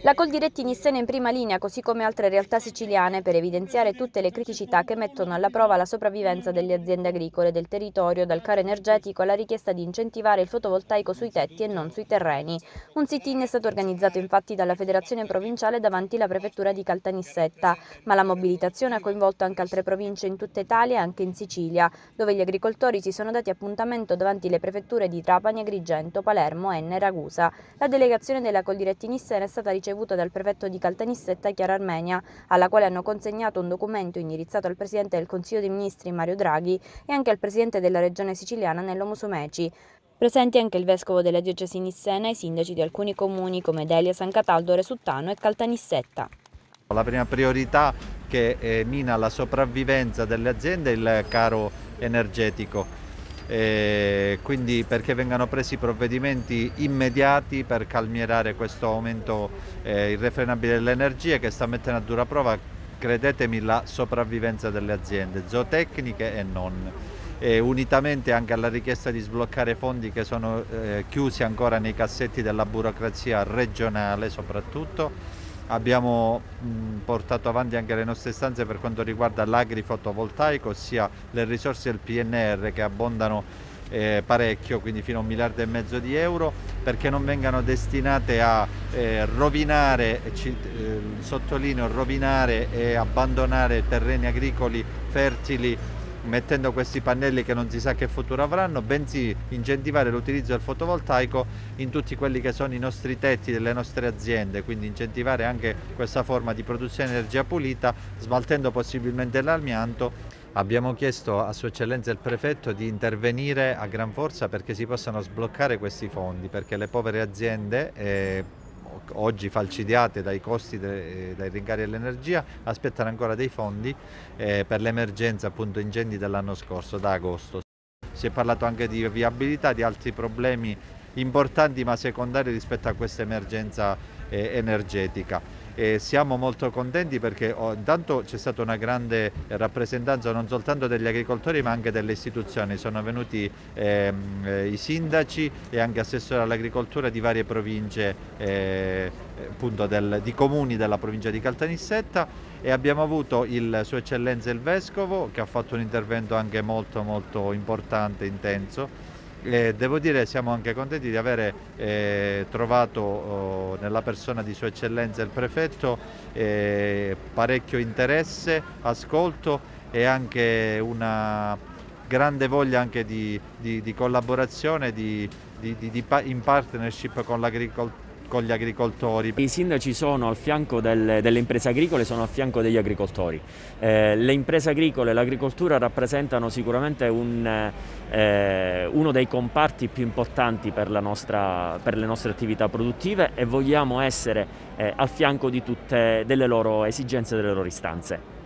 La Coldiretti Nissena è in prima linea, così come altre realtà siciliane, per evidenziare tutte le criticità che mettono alla prova la sopravvivenza delle aziende agricole del territorio, dal caro energetico alla richiesta di incentivare il fotovoltaico sui tetti e non sui terreni. Un sit-in è stato organizzato infatti dalla Federazione Provinciale davanti alla prefettura di Caltanissetta, ma la mobilitazione ha coinvolto anche altre province in tutta Italia e anche in Sicilia, dove gli agricoltori si sono dati appuntamento davanti le prefetture di Trapani, Agrigento, Palermo, Enna e Ragusa. La delegazione della Coldiretti Nissena è stata ricevuta dal prefetto di Caltanissetta, Chiara Armenia, alla quale hanno consegnato un documento indirizzato al Presidente del Consiglio dei Ministri Mario Draghi e anche al Presidente della Regione Siciliana Nello Musumeci. Presenti anche il Vescovo della Diocesi Nissena e i sindaci di alcuni comuni come Delia, San Cataldo, Resuttano e Caltanissetta. La prima priorità che mina la sopravvivenza delle aziende è il caro energetico. Quindi perché vengano presi provvedimenti immediati per calmierare questo aumento irrefrenabile dell'energia che sta mettendo a dura prova, credetemi, la sopravvivenza delle aziende zootecniche e non. Unitamente anche alla richiesta di sbloccare fondi che sono chiusi ancora nei cassetti della burocrazia regionale soprattutto. Abbiamo portato avanti anche le nostre istanze per quanto riguarda l'agrifotovoltaico, ossia le risorse del PNR che abbondano parecchio, quindi fino a 1,5 miliardi di euro, perché non vengano destinate a rovinare, sottolineo rovinare e abbandonare terreni agricoli fertili mettendo questi pannelli che non si sa che futuro avranno, bensì incentivare l'utilizzo del fotovoltaico in tutti quelli che sono i nostri tetti delle nostre aziende, quindi incentivare anche questa forma di produzione di energia pulita, smaltendo possibilmente l'amianto. Abbiamo chiesto a Sua Eccellenza il Prefetto di intervenire a gran forza perché si possano sbloccare questi fondi, perché le povere aziende oggi falcidiate dai costi dai rincari dell'energia aspettano ancora dei fondi per l'emergenza appunto incendi dell'anno scorso da agosto. Si è parlato anche di viabilità, di altri problemi importanti ma secondari rispetto a questa emergenza energetica. Siamo molto contenti perché intanto c'è stata una grande rappresentanza non soltanto degli agricoltori ma anche delle istituzioni, sono venuti i sindaci e anche assessori all'agricoltura di varie province appunto di comuni della provincia di Caltanissetta e abbiamo avuto Sua Eccellenza il Vescovo che ha fatto un intervento anche molto importante, intenso. Devo dire siamo anche contenti di avere trovato nella persona di Sua Eccellenza il Prefetto parecchio interesse, ascolto e anche una grande voglia anche di collaborazione in partnership con gli agricoltori. I sindaci sono al fianco delle imprese agricole, sono al fianco degli agricoltori. Le imprese agricole e l'agricoltura rappresentano sicuramente uno dei comparti più importanti per le nostre attività produttive e vogliamo essere al fianco di tutte delle loro esigenze e delle loro istanze.